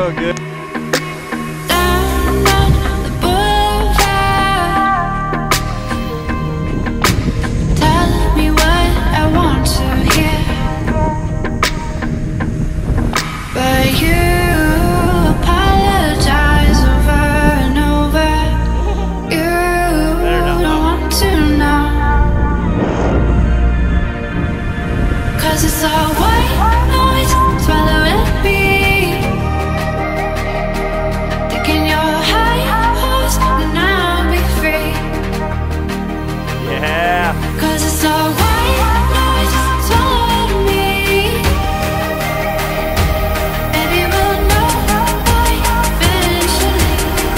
so good. Down on the boulevard, tell me what I want to hear, but you apologize over and over. You don't want to know, 'cause it's all white noise, swallowing me. Yeah. 'Cause it's all white noise swallowing me. Maybe we'll know why eventually.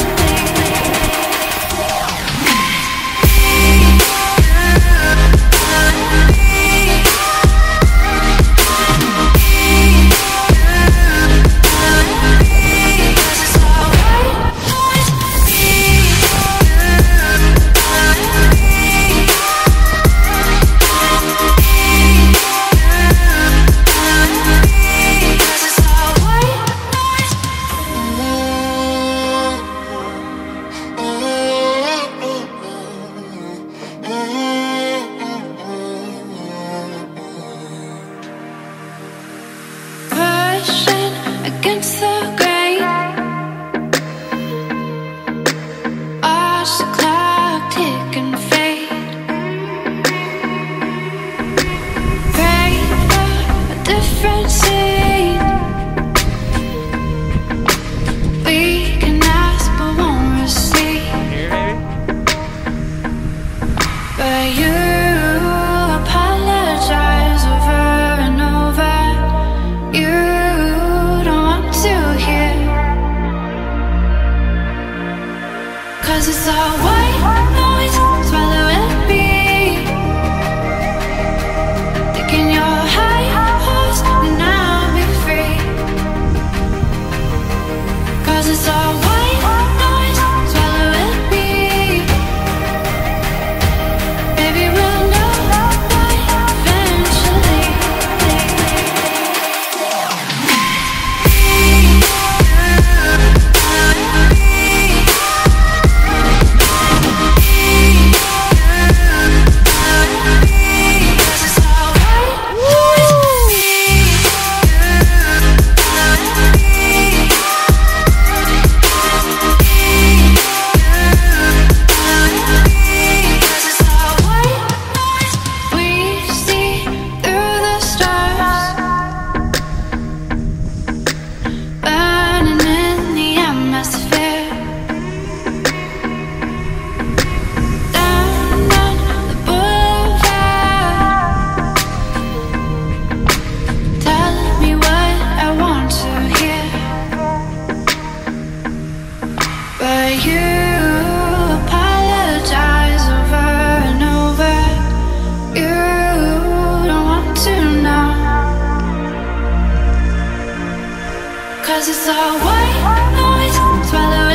Pushing against the grain, watch the clock tick and fade. Pray for a different scene. We can ask but won't receive. Here, baby. But you apologize over and over. You don't want to hear, 'cause it's all white noise swallowing me. Thinking you're high horse and I'll be free, 'cause it's all white noise swallowing me. Maybe we'll know why eventually. We see through the stars, burning in the atmosphere. Down on the boulevard, tell me what I want to hear, but you apologize over and over. You don't want to know, 'cause it's all white noise swallowing